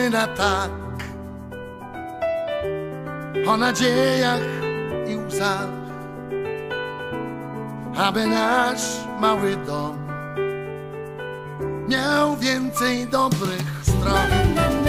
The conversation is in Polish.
na tak, o nadziejach i łzach, aby nasz mały dom miał więcej dobrych stron.